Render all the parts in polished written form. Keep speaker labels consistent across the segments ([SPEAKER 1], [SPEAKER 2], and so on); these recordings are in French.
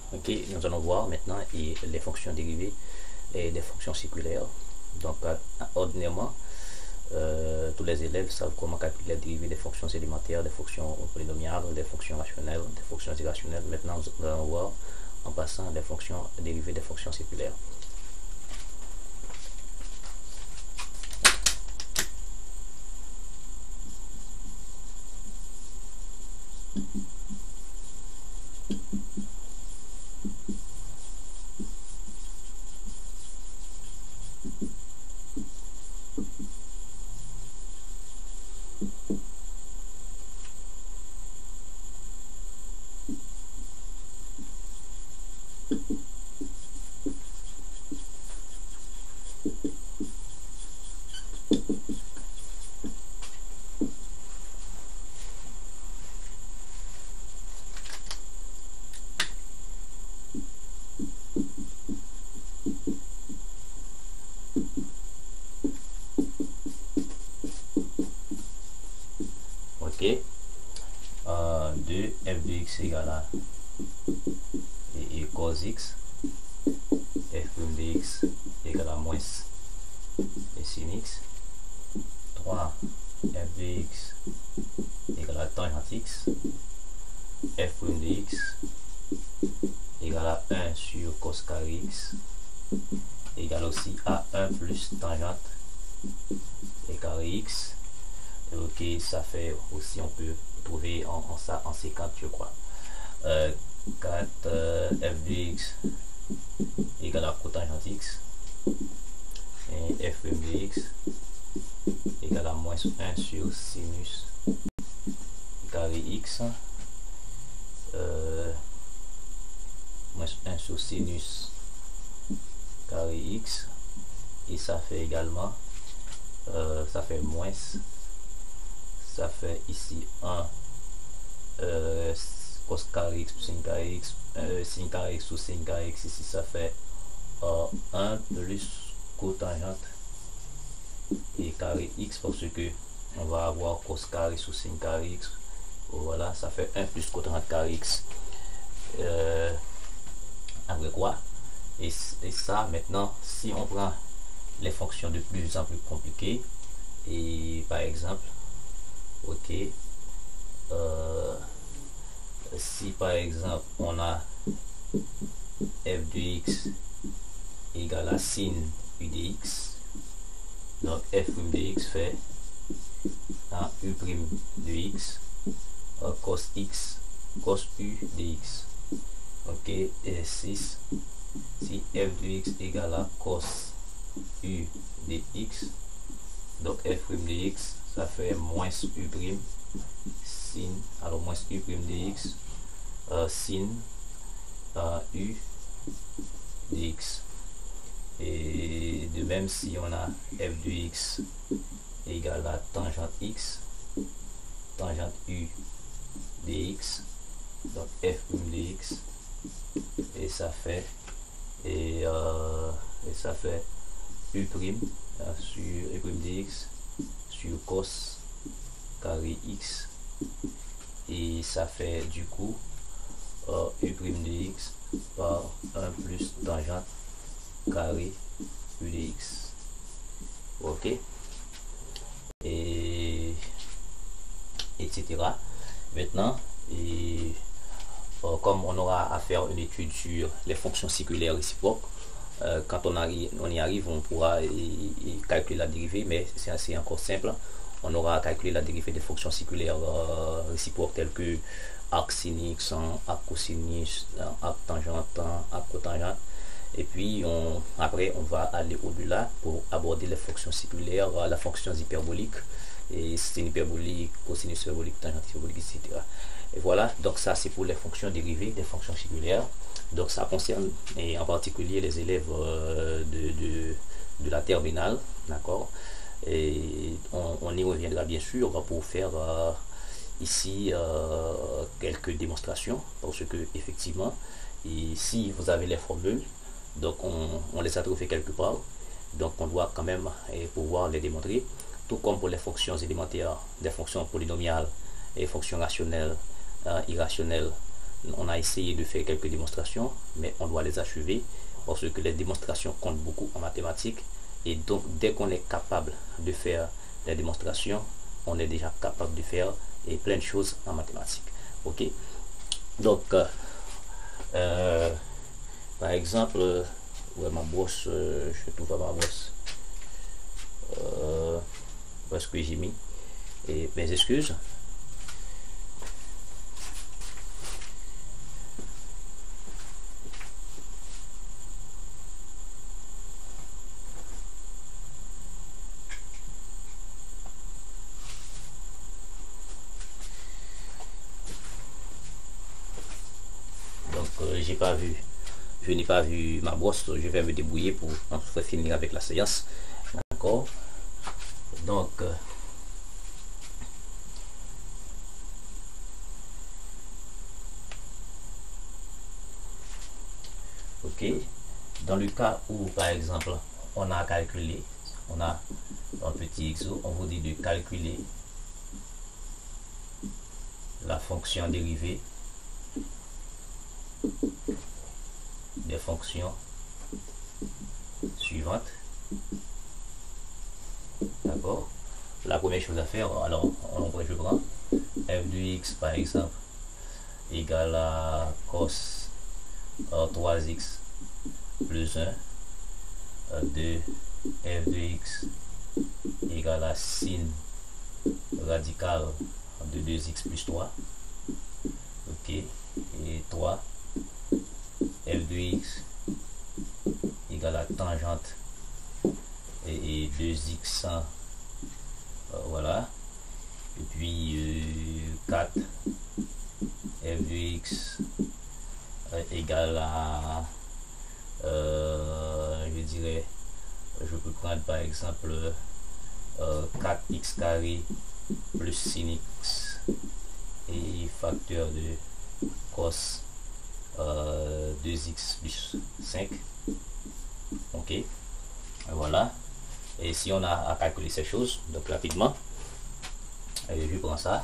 [SPEAKER 1] Ok, nous allons voir maintenant les fonctions dérivées et les fonctions circulaires. Donc, ordinairement, tous les élèves savent comment calculer la dérivée des fonctions élémentaires, des fonctions polynomiales, des fonctions rationnelles, des fonctions irrationnelles. Maintenant, nous allons voir en passant les fonctions dérivées des fonctions circulaires. Ok, 2 f de x égale à et cos x, f de x égale à moins et sin x, 3 f de x égale à tangente x, f de x égale à 1 sur cos carré x égale aussi à 1 plus tangente et carré x. Ok, ça fait aussi, on peut trouver ça en séquence, je crois. 4 f de x égale à cotangente x et f de x égale à moins 1 sur sinus carré x, moins 1 sur sinus carré x, et ça fait également ça fait moins, ça fait ici 1 cos carré x plus sin carré x, sin carré x ou sin carré x, ici ça fait 1 plus cotangente et carré x, parce que on va avoir cos carré sous sin carré x. Voilà, ça fait 1 plus cotangente carré x. Après quoi, et ça maintenant, si on prend les fonctions de plus en plus compliquées, et par exemple, ok, si par exemple on a f de x égale à sin u de x, donc f de x fait u prime de x cos x cos u de x. Ok, et 6, si f de x égale à cos u de x, donc f de x ça fait moins u prime sin, alors moins u prime de x sin u de x. Et de même, si on a f de x égale à tangente x, tangente u de x, donc f de x, et ça fait ça fait u prime sur u prime de x sur cos carré x, et ça fait du coup u prime de x par 1 plus tangente carré u de x. Ok, et etc. Maintenant, comme on aura à faire une étude sur les fonctions circulaires réciproques, quand on y arrive, on pourra calculer la dérivée, mais c'est assez encore simple. On aura à calculer la dérivée des fonctions circulaires réciproques telles que arc sin x, arc cosinus, arc tangente, arc cotangente. Et puis après on va aller au-delà pour aborder les fonctions circulaires, la fonction hyperbolique, et sin hyperbolique, cosinus hyperbolique, tangente hyperbolique, etc. Et voilà, donc ça c'est pour les fonctions dérivées des fonctions circulaires. Donc ça concerne en particulier les élèves de la terminale, d'accord. Et on y reviendra bien sûr pour faire ici quelques démonstrations, parce que effectivement, si vous avez les formules, donc on les a trouvées quelque part, donc on doit quand même pouvoir les démontrer, tout comme pour les fonctions élémentaires, des fonctions polynomiales et fonctions rationnelles, irrationnelles, on a essayé de faire quelques démonstrations, mais on doit les achever parce que les démonstrations comptent beaucoup en mathématiques. Et donc, dès qu'on est capable de faire des démonstrations, on est déjà capable de faire plein de choses en mathématiques. Ok, donc par exemple, ouais, ma brosse, je trouve pas ma brosse, parce que j'ai mis, et mes excuses. J'ai pas vu, je n'ai pas vu ma brosse, je vais me débrouiller pour finir avec la séance. D'accord, donc ok, dans le cas où par exemple on a calculé, on a un petit exo, on vous dit de calculer la fonction dérivée des fonctions suivantes. D'accord, la première chose à faire, alors je prends f de x par exemple égale à cos 3x plus 1 de f de x égale à sin radical de 2x plus 3. Ok, et 3 f de x égale à tangente et 2x voilà, et puis 4 f de x égale à je dirais, je peux prendre par exemple 4x carré plus sin x et facteur de cos 2x plus 5. Ok, voilà, et si on a à calculer ces choses, donc rapidement, je prends ça.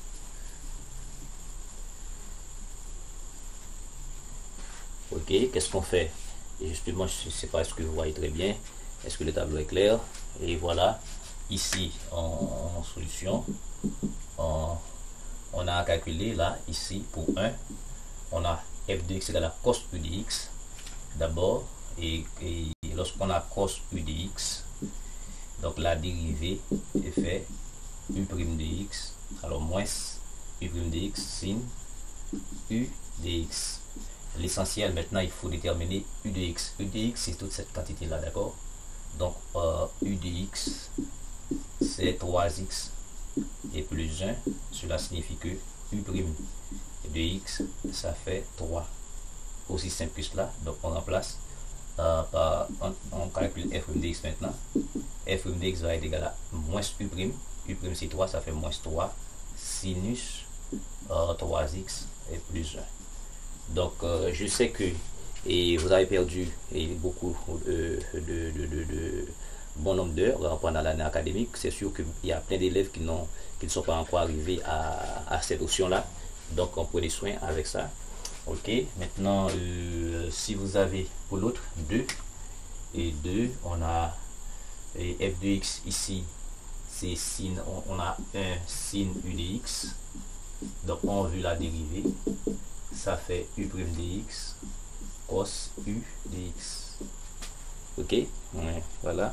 [SPEAKER 1] Ok, qu'est-ce qu'on fait? Et justement, je ne sais pas, est-ce que vous voyez très bien, est-ce que le tableau est clair? Et voilà, ici en solution, on a à calculer là, ici pour 1, on a f de x égale à cos u de x d'abord, et lorsqu'on a cos u de x, donc la dérivée est fait u' de x, alors moins u' de x sin u de x. L'essentiel maintenant, il faut déterminer u de x. U de x, c'est toute cette quantité là, d'accord? Donc u de x c'est 3x et plus 1, cela signifie que u' de x ça fait 3. Aussi simple que cela, donc on remplace on calcule f' de x maintenant. F' de x va être égal à moins u', u' c'est 3, ça fait moins 3 sinus 3x et plus 1. Donc je sais que vous avez perdu beaucoup de bon nombre d'heures pendant l'année académique. C'est sûr qu'il y a plein d'élèves qui ne sont pas encore arrivés à cette option là, donc on prenez soin avec ça. Ok, maintenant si vous avez pour l'autre 2 et 2, on a f de x ici, c'est sin, on a un sin u de x, donc on veut la dérivée, ça fait u' de x cos u de x. Ok, ouais, voilà.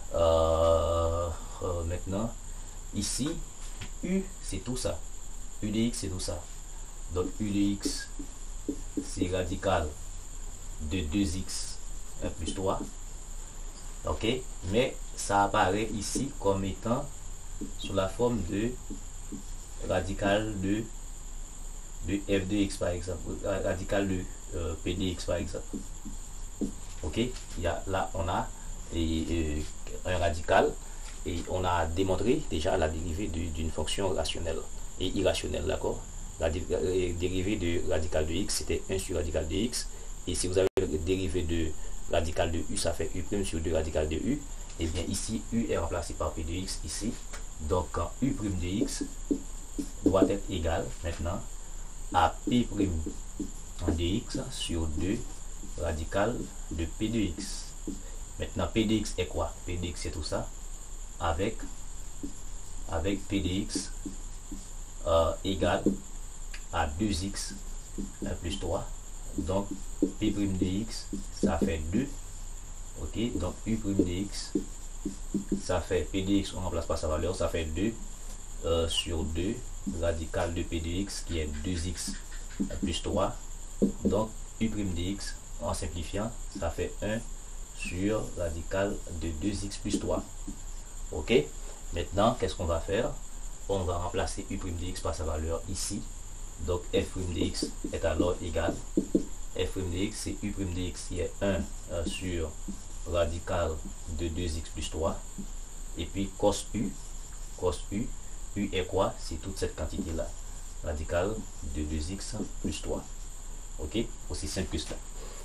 [SPEAKER 1] Maintenant ici u c'est tout ça, u de x c'est tout ça, donc u de x c'est radical de 2x 1 plus 3. Ok, mais ça apparaît ici comme étant sous la forme de radical de f de x par exemple, radical de p de x par exemple. Ok, là on a un radical et on a démontré déjà la dérivée d'une fonction rationnelle et irrationnelle, d'accord? La dérivée de radical de x c'était 1 sur radical de x, et si vous avez la dérivée de radical de u, ça fait u' sur 2 radical de u. Et bien ici u est remplacé par p de x ici, donc u' de x doit être égal maintenant à P' de x sur 2 radical de P de x. Maintenant, P de x est quoi? P de x c'est tout ça avec P de x égale à 2x plus 3. Donc, P' de x, ça fait 2. Ok, donc U' de x, ça fait P de x, on remplace pas sa valeur, ça fait 2 sur 2 radical de P de x qui est 2x plus 3. Donc, U' de x, en simplifiant, ça fait 1 sur radical de 2x plus 3. Ok, maintenant, qu'est-ce qu'on va faire? On va remplacer U' de x par sa valeur ici. Donc, F' de x est alors égal. F' de x, c'est U' de x qui est 1 sur radical de 2x plus 3. Et puis, cos U, U est quoi? C'est toute cette quantité-là. Radical de 2x plus 3. Ok, aussi simple que cela.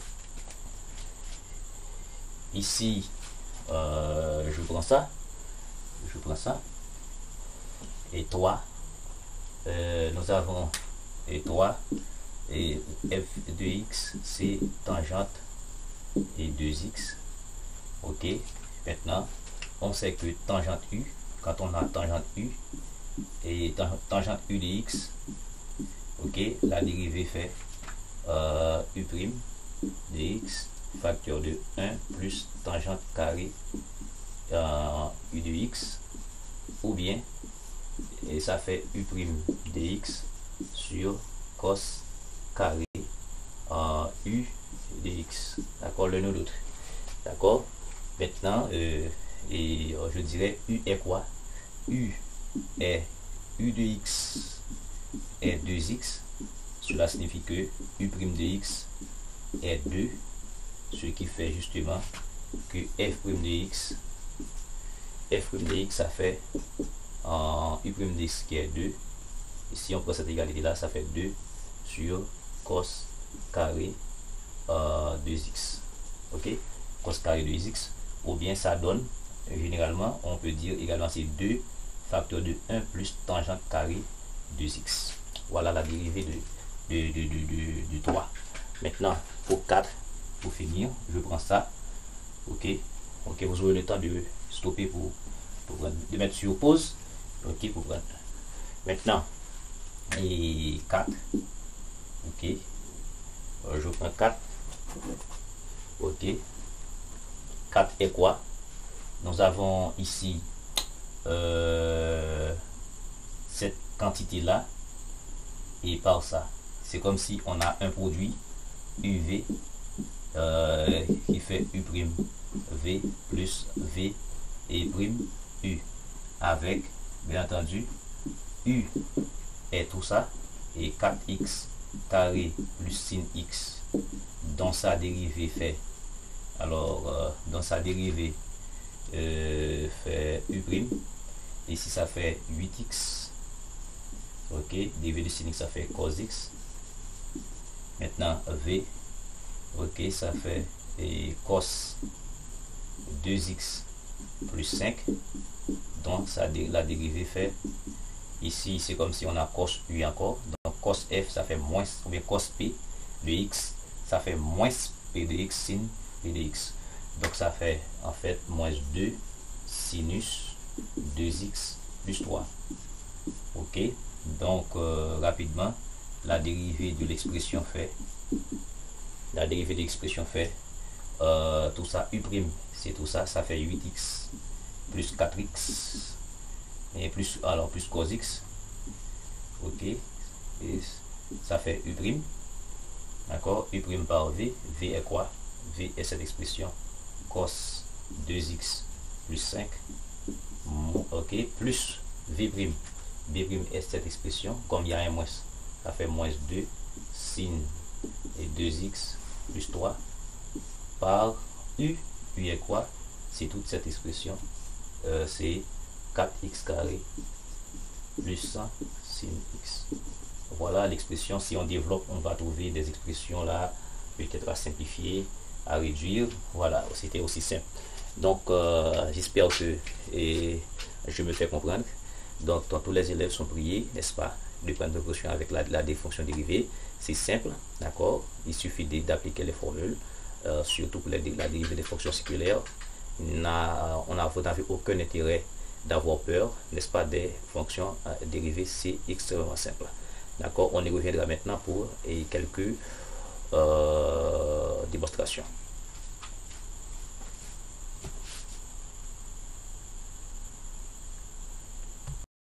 [SPEAKER 1] Ici, je prends ça. Et 3. Nous avons et 3. Et f de x, c'est tangente et 2x. Ok, maintenant, on sait que tangente u, quand on a tangente u, et tangente u de x, ok, la dérivée fait u' de x facteur de 1 plus tangente carré u de x, ou bien, et ça fait u' de x sur cos carré u de x. D'accord, l'un ou l'autre. D'accord. Maintenant, je dirais u est quoi? U de x est 2x. Cela signifie que u' de x est 2, ce qui fait justement que f' de x, ça fait u' de x qui est 2. Et si on prend cette égalité là, ça fait 2 sur cos carré 2x. Ok, cos carré 2x, ou bien ça donne, généralement, on peut dire également c'est 2 facteur de 1 plus tangente carré 2x. Voilà la dérivée de 3. Maintenant, pour 4, pour finir, je prends ça. Ok, vous aurez le temps de stopper de mettre sur pause. Ok, pour prendre. Maintenant, et 4. Ok, je prends 4. Ok, 4 est quoi? Nous avons ici cette quantité là, et par ça, c'est comme si on a un produit UV qui fait U' V plus V et prime U, avec, bien entendu, U est tout ça, et 4x carré plus sin x, dont sa dérivée fait, alors, dans sa dérivée fait U', ici ça fait 8x, ok, dérivée de sin x ça fait cos x. Maintenant v, ok, ça fait cos 2x plus 5, donc la dérivée fait, ici c'est comme si on a cos u encore, donc cos f ça fait moins, ou bien cos p de x, ça fait moins p de x sin p de x, donc ça fait en fait moins 2 sinus 2x plus 3. Ok, donc rapidement, la dérivée de l'expression fait, tout ça u', c'est tout ça, ça fait 8x plus 4x et plus, alors plus cos x. Ok, et ça fait u', d'accord, u' par v. V est quoi? V est cette expression cos 2x plus 5, ok, plus v'. B' est cette expression, comme il y a un moins, ça fait moins 2 sin et 2x plus 3 par u. U est quoi? C'est toute cette expression, c'est 4x carré plus 100 sin x. Voilà l'expression. Si on développe, on va trouver des expressions là, peut-être à simplifier, à réduire. Voilà, c'était aussi simple. Donc, j'espère que je me fais comprendre. Donc, tous les élèves sont priés, n'est-ce pas, de prendre précaution avec des fonctions dérivées. C'est simple, d'accord. Il suffit d'appliquer les formules, surtout pour la dérivée des fonctions circulaires. On n'avait aucun intérêt d'avoir peur, n'est-ce pas, des fonctions dérivées. C'est extrêmement simple. D'accord, on y reviendra maintenant pour quelques démonstrations.